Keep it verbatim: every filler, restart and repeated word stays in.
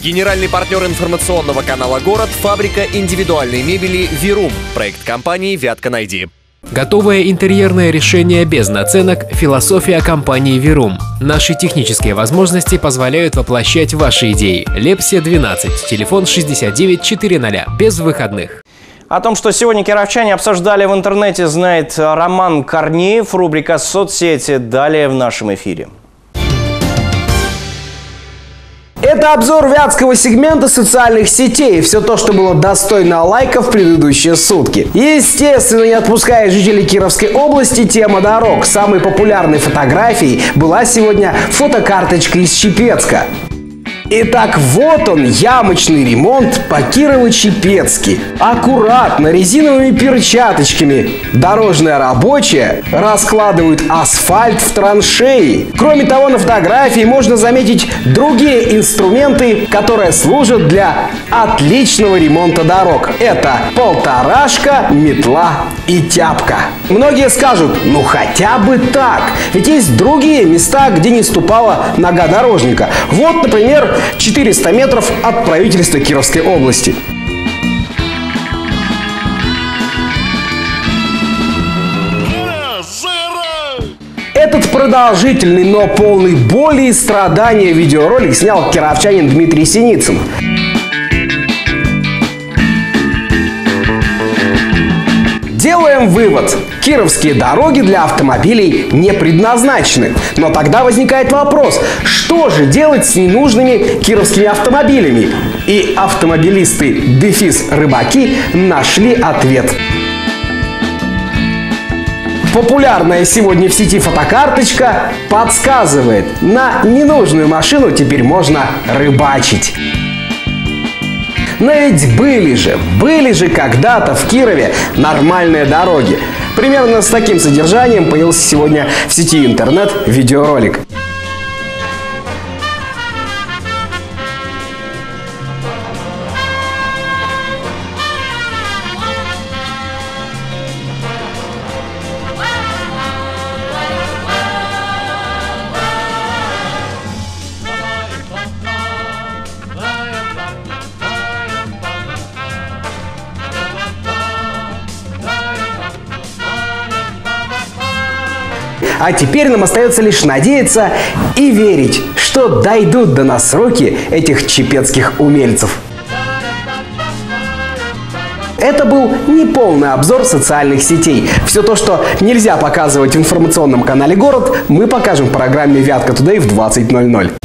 Генеральный партнер информационного канала «Город» — фабрика индивидуальной мебели «Вирум». Проект компании «Вятка Найди». Готовое интерьерное решение без наценок – философия компании «Вирум». Наши технические возможности позволяют воплощать ваши идеи. Лепсия двенадцать, телефон шестьдесят девять четыреста, без выходных. О том, что сегодня кировчане обсуждали в интернете, знает Роман Корнеев. Рубрика «Соцсети» далее в нашем эфире. Это обзор вятского сегмента социальных сетей. Все то, что было достойно лайков в предыдущие сутки. Естественно, не отпуская жителей Кировской области, тема дорог. Самой популярной фотографией была сегодня фотокарточка из Чепецка. Итак, вот он, ямочный ремонт по Кирово-Чепецки. Аккуратно, резиновыми перчаточками. Дорожные рабочие раскладывают асфальт в траншеи. Кроме того, на фотографии можно заметить другие инструменты, которые служат для отличного ремонта дорог. Это полторашка, метла и тяпка. Многие скажут, ну хотя бы так. Ведь есть другие места, где не ступала нога дорожника. Вот, например, четыреста метров от правительства Кировской области. Этот продолжительный, но полный боли и страдания видеоролик снял кировчанин Дмитрий Синицын. Делаем вывод. Кировские дороги для автомобилей не предназначены. Но тогда возникает вопрос, что же делать с ненужными кировскими автомобилями? И автомобилисты дефис рыбаки нашли ответ. Популярная сегодня в сети фотокарточка подсказывает, на ненужную машину теперь можно рыбачить. Но ведь были же, были же когда-то в Кирове нормальные дороги. Примерно с таким содержанием появился сегодня в сети интернет видеоролик. А теперь нам остается лишь надеяться и верить, что дойдут до нас руки этих чепецких умельцев. Это был неполный обзор социальных сетей. Все то, что нельзя показывать в информационном канале «Город», мы покажем в программе «Вятка Тудей» в двадцать ноль ноль.